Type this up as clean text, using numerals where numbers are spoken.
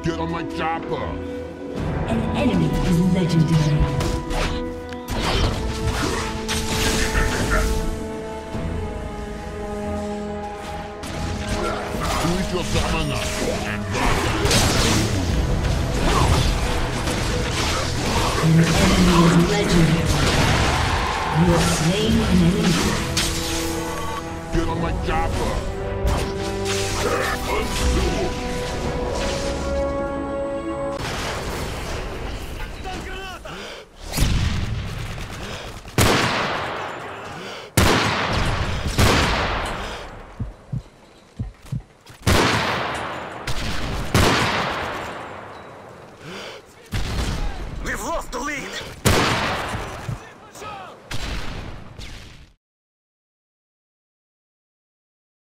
Get on my chopper. An enemy is legendary. Use your stamina and An enemy is legendary. You have slain an enemy. get on my chopper.